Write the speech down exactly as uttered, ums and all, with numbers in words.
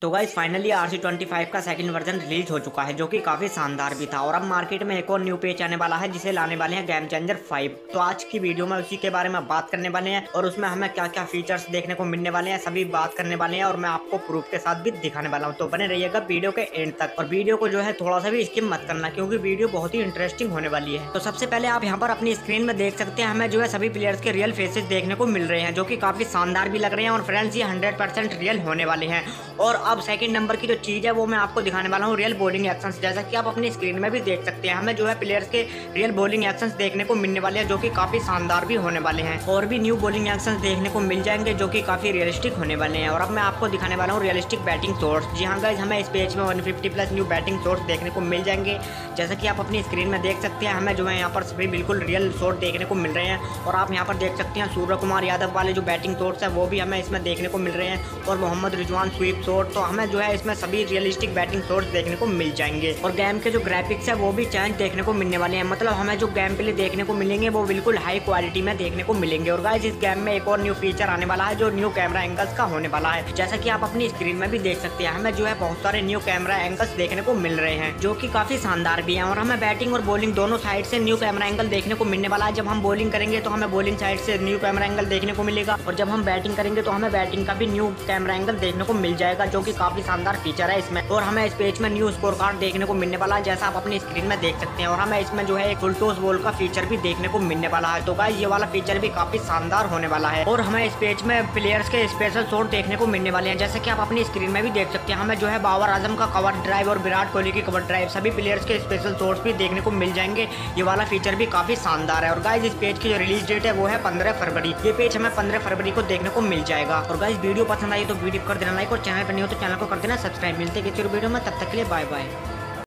तो guys finally R C twenty five का second version release हो चुका है, जो कि काफी शानदार भी था। और अब मार्केट में एक और न्यू पेज आने वाला है जिसे लाने वाले हैं गेम चेंजर फाइव। तो आज की वीडियो में उसी के बारे में बात करने वाले हैं और उसमें हमें क्या क्या फीचर्स देखने को मिलने वाले हैं सभी बात करने वाले हैं और मैं आपको प्रूफ के साथ भी दिखाने वाला हूँ। तो बने रहिएगा वीडियो के एंड तक और वीडियो को जो है थोड़ा सा भी स्किप मत करना, क्योंकि वीडियो बहुत ही इंटरेस्टिंग होने वाली है। तो सबसे पहले आप यहाँ पर अपनी स्क्रीन में देख सकते हैं, हमें जो है सभी प्लेयर्स के रियल फेसेस देखने को मिल रहे हैं, जो कि काफी शानदार भी लग रहे हैं। और फ्रेंड्स ये हंड्रेड परसेंट रियल होने वाले हैं। और अब सेकंड नंबर की जो चीज है वो मैं आपको दिखाने वाला हूँ रियल बॉलिंग एक्शंस। जैसा कि आप अपनी स्क्रीन में भी देख सकते हैं, हमें जो है प्लेयर्स के रियल बॉलिंग एक्शंस देखने को मिलने वाले हैं, जो कि काफी शानदार भी होने वाले हैं। और भी न्यू बॉलिंग एक्शंस देखने को मिल जाएंगे जो कि काफी रियलिस्टिक होने वाले हैं। और अब मैं आपको दिखाने वाला हूँ रियलिस्टिक बैटिंग शॉट्स। जी हाँ गाइस, हमें इस पेज में one fifty plus new batting shots देखने को मिल जाएंगे। जैसा कि आप अपनी स्क्रीन में देख सकते हैं, हमें जो है यहाँ पर सभी बिल्कुल रियल शॉट देखने को मिल रहे हैं। और आप यहाँ पर देख सकते हैं सूर्य कुमार यादव वाले जो बैटिंग शॉट्स है वो भी हमें इसमें देखने को मिल रहे हैं। और मोहम्मद रिजवान स्वीप शॉट, तो हमें जो है इसमें सभी रियलिस्टिक बैटिंग शॉट्स देखने को मिल जाएंगे। और गेम के जो ग्राफिक्स है वो भी चेंज देखने को मिलने वाले हैं, मतलब हमें जो गेम प्ले देखने को मिलेंगे वो बिल्कुल हाई क्वालिटी में देखने को मिलेंगे। और गाइस इस गेम में एक और न्यू फीचर आने वाला है जो न्यू कैमरा एंगल्स का होने वाला है। जैसा कि आप अपनी स्क्रीन में भी देख सकते हैं, हमें जो है बहुत सारे न्यू कैमरा एंगल्स देखने को मिल रहे हैं, जो कि काफी शानदार भी है। और हमें बैटिंग और बॉलिंग दोनों साइड से न्यू कैमरा एंगल देखने को मिलने वाला है। जब हम बॉलिंग करेंगे तो हमें बॉलिंग साइड से न्यू कैमरा एंगल देखने को मिलेगा, और जब हम बैटिंग करेंगे तो हमें बैटिंग का भी न्यू कैमरा एंगल देखने को मिल जाएगा, जो कि काफी शानदार फीचर है इसमें। और हमें इस पेज में न्यू स्कोर कार्ड देखने को मिलने वाला है, जैसा आप अपनी स्क्रीन में देख सकते हैं। और हमें इसमें जो है एक फुल टॉस बॉल का फीचर भी देखने को मिलने वाला है। तो गाइस ये वाला फीचर भी काफी शानदार होने वाला है। और हमें इस पेज में प्लेयर्स के स्पेशल शॉट देखने को मिलने वाले हैं, जैसे कि आप अपनी स्क्रीन में भी देख सकते हैं। हमें जो है बाबर आजम का कवर ड्राइव और विराट कोहली की कवर ड्राइव सभी प्लेयर्स के स्पेशल शॉट्स भी देखने को मिल जाएंगे। ये वाला फीचर भी काफी शानदार है। और गाइस इस पेज की जो रिलीज डेट है वो है पंद्रह फरवरी। ये पेज हमें पंद्रह फरवरी को देखने को मिल जाएगा। और गाइस वीडियो पसंद आई तो वीडियो कर देना लाइक, और चैनल पर नहीं हो तो चैनल को कर देना सब्सक्राइब। मिलते किसी वीडियो में, तब तक के लिए बाय बाय।